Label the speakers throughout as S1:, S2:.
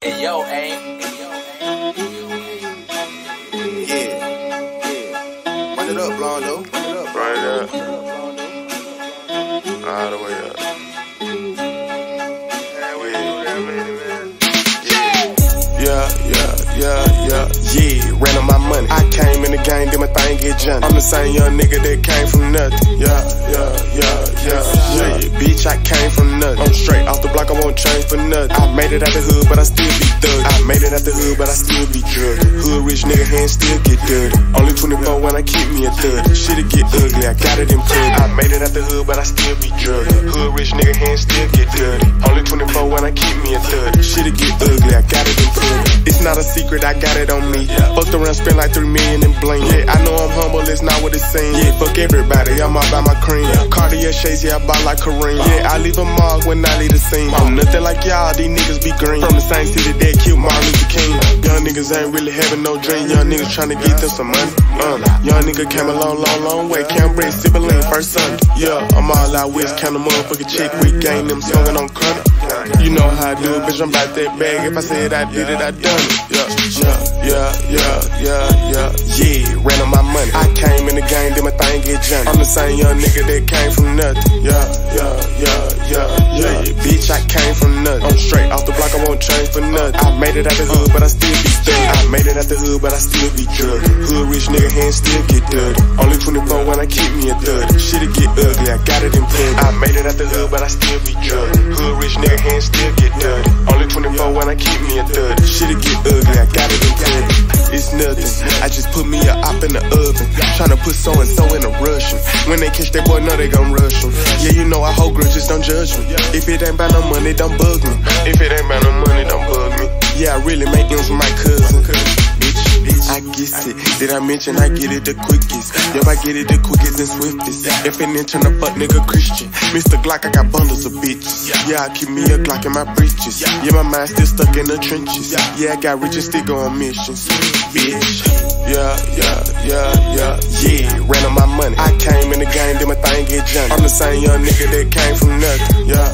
S1: Hey yo, aim.
S2: Yeah. Run it up, Blondo.
S3: Run it up. All the way up. Yeah, ran on my money. I came in the game, did my thing, get jumped. I'm the same young nigga that came from nothing. Yeah. Bitch, I came from nothing. I'm straight off the block, I won't change for nothing. I made it out the hood, but I still be thug. I made it out the hood, but I still be drug. Hood rich nigga hands still get dirty. Only 24 when I keep me a thug. Shit'll get ugly, I got it in plug. I made it out the hood, but I still be drug. Hood rich nigga hands still get dirty. Only 24 when I keep me a thug. Shit'll get ugly, I got it in plug. It's not a secret, I got it on me. Fucked around, spent like 3 million in bling. Yeah, I know I'm humble, it's not what it seems. Yeah, fuck everybody, I'm all about my cream. Cartier shades, yeah, I buy like Kareem. Yeah, I leave a mark when I leave the scene. I'm nothing like y'all, these niggas be green. From the same city that killed Martin Luther King. Young niggas ain't really having no dream. Young niggas tryna get them some money. Young nigga came a long way. Count bread, sippin' lean, first Sunday. Yeah, I'm all out west, count a motherfucking chick. We gang them, swingin' on credit. You know how I do it, bitch, I'm about that bag. If I said I did it, I done it. Yeah, ran on my money. I came in the game, did my thing, get jumped. I'm the same young nigga that came from nothing. Yeah, bitch, I came from nothing. I'm straight off the block, I won't change for nothing. I made it out the hood, but I still be thug. I made it out the hood, but I still be drug. Hood rich nigga hands still get dirty. Only 24 when I keep me a thug. Shit'll get ugly, I got it in plug. I made it out the hood, but I still be drug. Hood rich nigga hands still get dirty. Only 24 when I keep me a thug. Shit'll get ugly, I got it in plug. It's nothing, I just put me a op in the oven. Tryna put so-and-so in a Russian. When they catch that boy, know they gon' rush him. Yeah, you know I hold grudges, don't judge me. If it ain't about no money, don't bug me. If it ain't about no money, don't bug me. Yeah, I really make ends with my cousin. Bitch, I get it. Did I mention I get it the quickest? Yep, I get it the quickest and swiftest. If an turn a fuck nigga Christian. Mr. Glock, I got bundles of bitches. Yeah, I keep me a Glock in my breeches. Yeah, my mind still stuck in the trenches. Yeah, I got rich and still go on missions. Bitch, yeah, ran on my money. I came in the game, did my thing, get jumped. I'm the same young nigga that came from nothing. Yeah,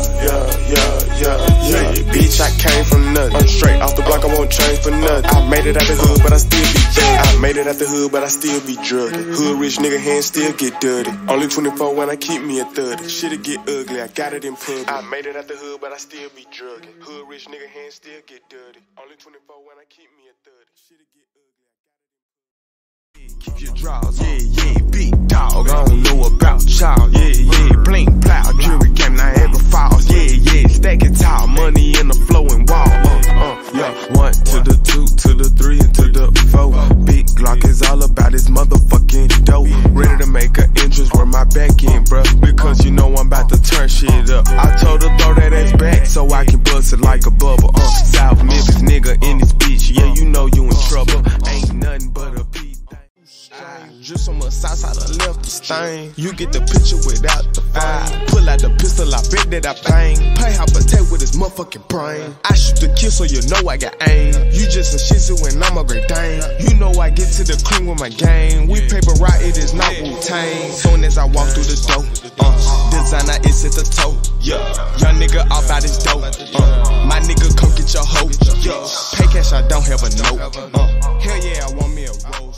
S3: bitch, I came from nothing. I'm straight off the block, I won't change for nothing. I made it out the hood, but I still be drug. I made it out the hood, but I still be drug. Hood rich nigga hands still get dirty. Only 24 when I keep me a 30. Shit'll get ugly, I got it in plug. I made it out the hood, but I still be drug. Hood rich nigga hands still get dirty. Only 24 when I keep me a 30. Shit'll get ugly, I got it in plug. Keep your draws, yeah, big dog. I don't know about y'all, yeah, blink, plow, jury game, now every falls, yeah, stack it tall, money in the flowing wall, yeah, 1 to the 2 to the 3 and to the 4. Big Glock is all about his motherfucking dope. Ready to make an entrance where my back in, bruh, because you know I'm about to turn shit up. I told her throw that ass back so I can bust it like a bubble. South Memphis nigga in this bitch, yeah, you know you in trouble. Ain't nothing but a beat. Just on the south side, I left the stain. You get the picture without the fire. Pull out the pistol, I bet that I bang. Play how protect with his motherfucking brain. I shoot the kill so you know I got aim. You just a shih tzu and I'm a great dane. You know I get to the cream with my game. We paper right, it is not Wu-Tang. Soon as I walk through the door, designer is at the toe. Yeah, young nigga off out his dope. My nigga come get your hoe. Yeah, pay cash, I don't have a note. Hell yeah, I want me a roll.